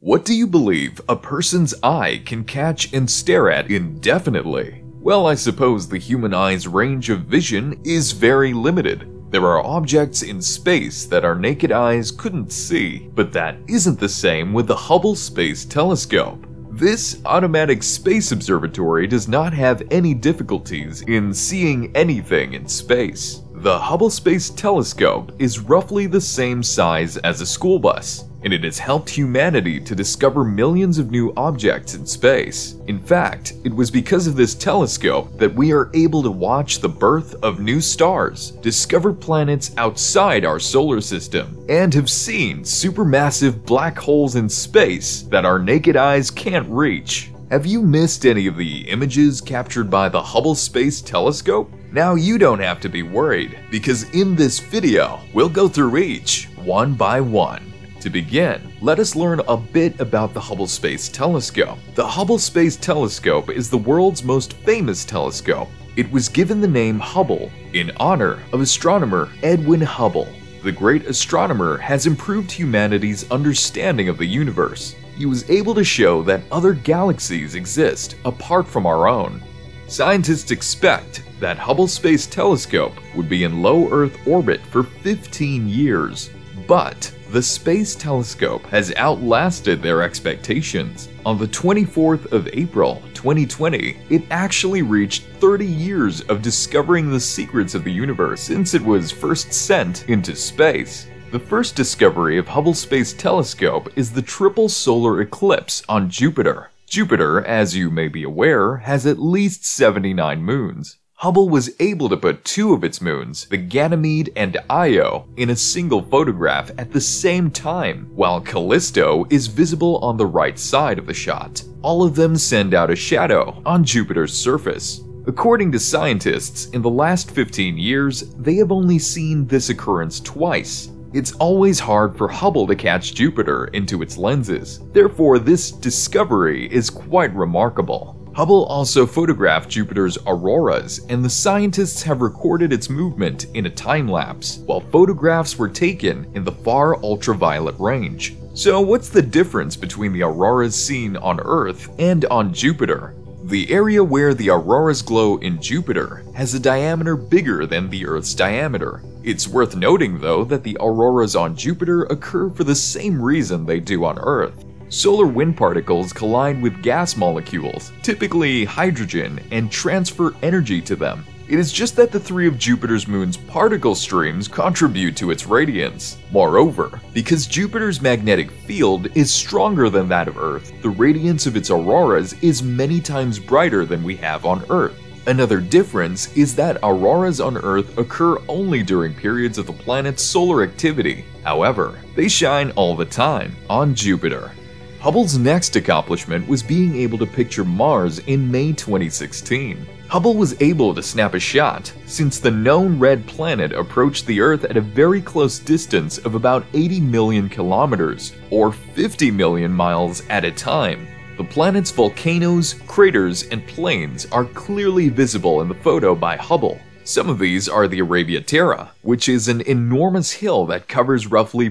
What do you believe a person's eye can catch and stare at indefinitely? Well, I suppose the human eye's range of vision is very limited. There are objects in space that our naked eyes couldn't see, but that isn't the same with the Hubble Space Telescope. This automatic space observatory does not have any difficulties in seeing anything in space. The Hubble Space Telescope is roughly the same size as a school bus, and it has helped humanity to discover millions of new objects in space. In fact, it was because of this telescope that we are able to watch the birth of new stars, discover planets outside our solar system, and have seen supermassive black holes in space that our naked eyes can't reach. Have you missed any of the images captured by the Hubble Space Telescope? Now you don't have to be worried, because in this video, we'll go through each one by one. To begin, let us learn a bit about the Hubble Space Telescope. The Hubble Space Telescope is the world's most famous telescope. It was given the name Hubble in honor of astronomer Edwin Hubble. The great astronomer has improved humanity's understanding of the universe. He was able to show that other galaxies exist apart from our own. Scientists expect that Hubble Space Telescope would be in low Earth orbit for 15 years. But the Space Telescope has outlasted their expectations. On the 24th of April, 2020, it actually reached 30 years of discovering the secrets of the universe since it was first sent into space. The first discovery of Hubble Space Telescope is the triple solar eclipse on Jupiter. Jupiter, as you may be aware, has at least 79 moons. Hubble was able to put two of its moons, the Ganymede and Io, in a single photograph at the same time, while Callisto is visible on the right side of the shot. All of them send out a shadow on Jupiter's surface. According to scientists, in the last 15 years, they have only seen this occurrence twice. It's always hard for Hubble to catch Jupiter into its lenses. Therefore, this discovery is quite remarkable. Hubble also photographed Jupiter's auroras, and the scientists have recorded its movement in a time-lapse, while photographs were taken in the far ultraviolet range. So what's the difference between the auroras seen on Earth and on Jupiter? The area where the auroras glow in Jupiter has a diameter bigger than the Earth's diameter. It's worth noting, though, that the auroras on Jupiter occur for the same reason they do on Earth. Solar wind particles collide with gas molecules, typically hydrogen, and transfer energy to them. It is just that the three of Jupiter's moon's particle streams contribute to its radiance. Moreover, because Jupiter's magnetic field is stronger than that of Earth, the radiance of its auroras is many times brighter than we have on Earth. Another difference is that auroras on Earth occur only during periods of the planet's solar activity. However, they shine all the time on Jupiter. Hubble's next accomplishment was being able to picture Mars in May 2016. Hubble was able to snap a shot since the known red planet approached the Earth at a very close distance of about 80 million kilometers, or 50 million miles at a time. The planet's volcanoes, craters, and plains are clearly visible in the photo by Hubble. Some of these are the Arabia Terra, which is an enormous hill that covers roughly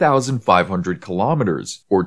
4,500 kilometers, or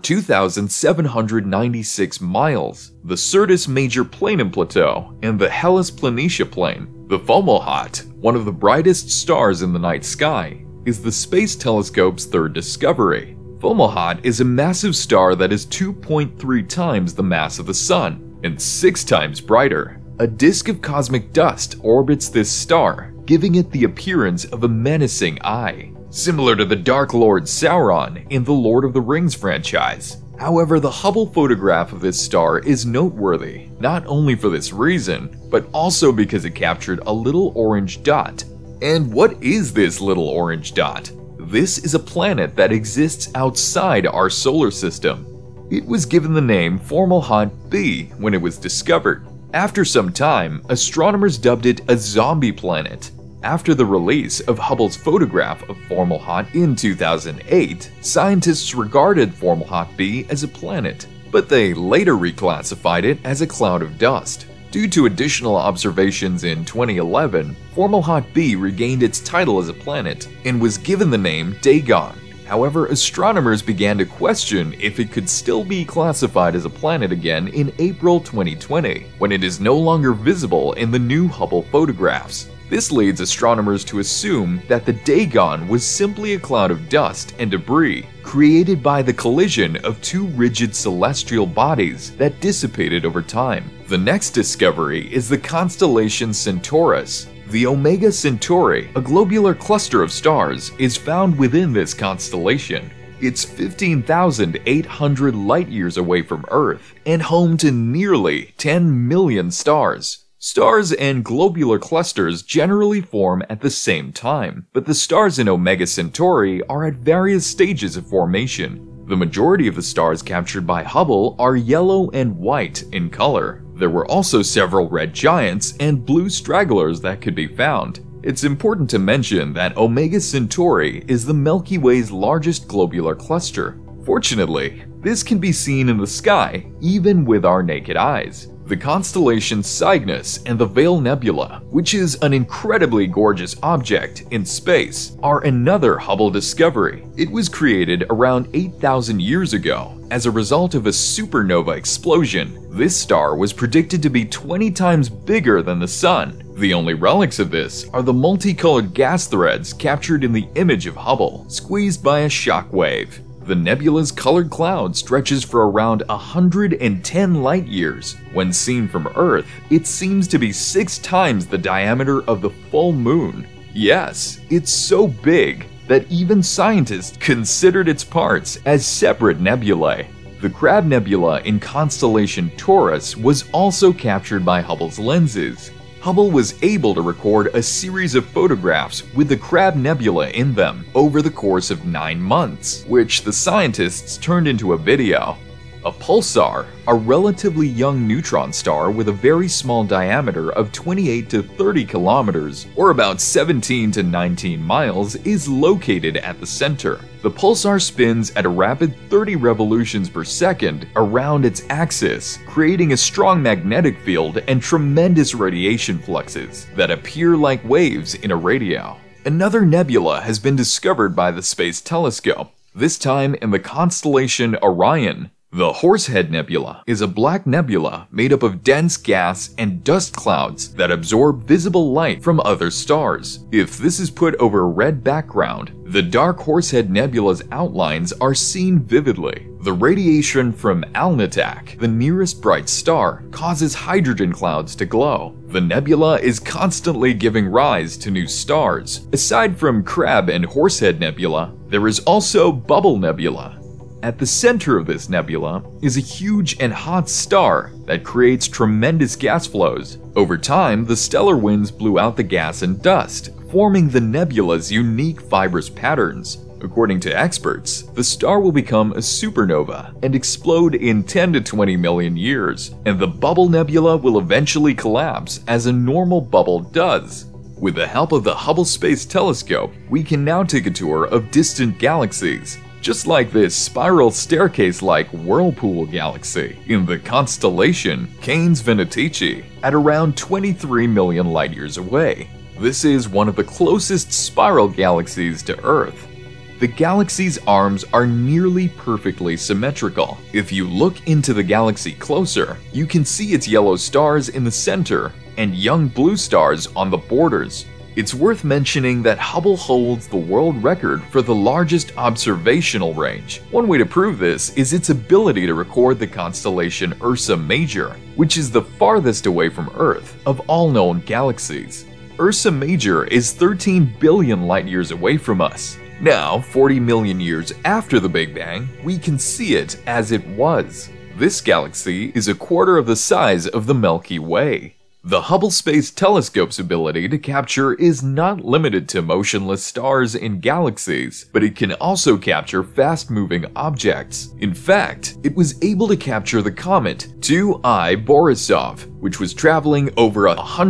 2,796 miles, the Syrtis Major Plain Plateau, and the Hellas Planitia Plain. The Fomalhaut, one of the brightest stars in the night sky, is the Space Telescope's third discovery. Fomalhaut is a massive star that is 2.3 times the mass of the Sun, and 6 times brighter. A disk of cosmic dust orbits this star, giving it the appearance of a menacing eye, similar to the Dark Lord Sauron in the Lord of the Rings franchise. However, the Hubble photograph of this star is noteworthy, not only for this reason, but also because it captured a little orange dot. And what is this little orange dot? This is a planet that exists outside our solar system. It was given the name Fomalhaut b when it was discovered. After some time, astronomers dubbed it a zombie planet. After the release of Hubble's photograph of Fomalhaut in 2008, scientists regarded Fomalhaut b as a planet, but they later reclassified it as a cloud of dust. Due to additional observations in 2011, Fomalhaut b regained its title as a planet and was given the name Dagon. However, astronomers began to question if it could still be classified as a planet again in April 2020, when it is no longer visible in the new Hubble photographs. This leads astronomers to assume that the Dagon was simply a cloud of dust and debris created by the collision of two rigid celestial bodies that dissipated over time. The next discovery is the constellation Centaurus. The Omega Centauri, a globular cluster of stars, is found within this constellation. It's 15,800 light-years away from Earth and home to nearly 10 million stars. Stars and globular clusters generally form at the same time, but the stars in Omega Centauri are at various stages of formation. The majority of the stars captured by Hubble are yellow and white in color. There were also several red giants and blue stragglers that could be found. It's important to mention that Omega Centauri is the Milky Way's largest globular cluster. Fortunately, this can be seen in the sky even with our naked eyes. The constellation Cygnus and the Veil Nebula, which is an incredibly gorgeous object in space, are another Hubble discovery. It was created around 8,000 years ago as a result of a supernova explosion. This star was predicted to be 20 times bigger than the Sun. The only relics of this are the multicolored gas threads captured in the image of Hubble, squeezed by a shock wave. The nebula's colored cloud stretches for around 110 light-years. When seen from Earth, it seems to be 6 times the diameter of the full moon. Yes, it's so big that even scientists considered its parts as separate nebulae. The Crab Nebula in constellation Taurus was also captured by Hubble's lenses. Hubble was able to record a series of photographs with the Crab Nebula in them over the course of 9 months, which the scientists turned into a video. A pulsar, a relatively young neutron star with a very small diameter of 28 to 30 kilometers, or about 17 to 19 miles, is located at the center. The pulsar spins at a rapid 30 revolutions per second around its axis, creating a strong magnetic field and tremendous radiation fluxes that appear like waves in a radio. Another nebula has been discovered by the Space Telescope, this time in the constellation Orion. The Horsehead Nebula is a black nebula made up of dense gas and dust clouds that absorb visible light from other stars. If this is put over a red background, the dark Horsehead Nebula's outlines are seen vividly. The radiation from Alnitak, the nearest bright star, causes hydrogen clouds to glow. The nebula is constantly giving rise to new stars. Aside from Crab and Horsehead Nebula, there is also Bubble Nebula. At the center of this nebula is a huge and hot star that creates tremendous gas flows. Over time, the stellar winds blew out the gas and dust, forming the nebula's unique fibrous patterns. According to experts, the star will become a supernova and explode in 10 to 20 million years, and the Bubble Nebula will eventually collapse as a normal bubble does. With the help of the Hubble Space Telescope, we can now take a tour of distant galaxies, just like this spiral staircase-like whirlpool galaxy in the constellation Canes Venatici at around 23 million light-years away. This is one of the closest spiral galaxies to Earth. The galaxy's arms are nearly perfectly symmetrical. If you look into the galaxy closer, you can see its yellow stars in the center and young blue stars on the borders. It's worth mentioning that Hubble holds the world record for the largest observational range. One way to prove this is its ability to record the constellation Ursa Major, which is the farthest away from Earth of all known galaxies. Ursa Major is 13 billion light-years away from us. Now, 40 million years after the Big Bang, we can see it as it was. This galaxy is a quarter of the size of the Milky Way. The Hubble Space Telescope's ability to capture is not limited to motionless stars in galaxies, but it can also capture fast-moving objects. In fact, it was able to capture the comet 2I Borisov, which was traveling over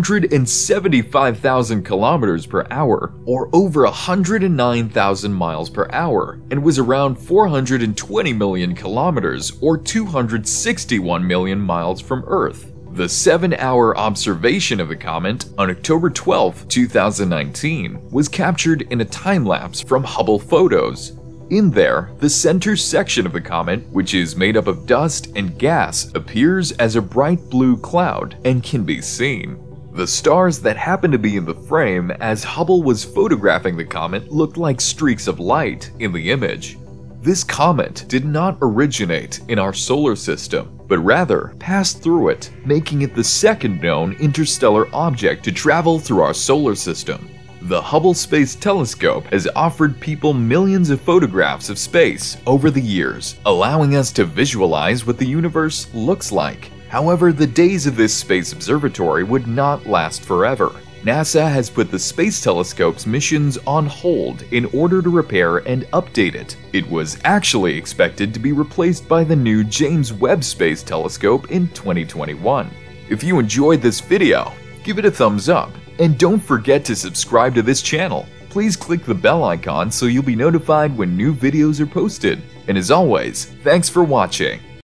175,000 kilometers per hour, or over 109,000 miles per hour, and was around 420 million kilometers, or 261 million miles from Earth. The 7-hour observation of the comet on October 12, 2019 was captured in a time-lapse from Hubble photos. In there, the center section of the comet, which is made up of dust and gas, appears as a bright blue cloud and can be seen. The stars that happen to be in the frame as Hubble was photographing the comet looked like streaks of light in the image. This comet did not originate in our solar system, but rather passed through it, making it the second known interstellar object to travel through our solar system. The Hubble Space Telescope has offered people millions of photographs of space over the years, allowing us to visualize what the universe looks like. However, the days of this space observatory would not last forever. NASA has put the Space Telescope's missions on hold in order to repair and update it. It was actually expected to be replaced by the new James Webb Space Telescope in 2021. If you enjoyed this video, give it a thumbs up, and don't forget to subscribe to this channel. Please click the bell icon so you'll be notified when new videos are posted. And as always, thanks for watching.